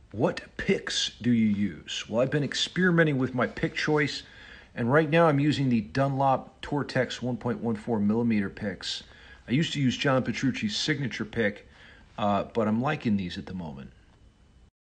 What picks do you use? Well, I've been experimenting with my pick choice, and right now I'm using the Dunlop Tortex 1.14 millimeter picks. I used to use John Petrucci's signature pick, but I'm liking these at the moment.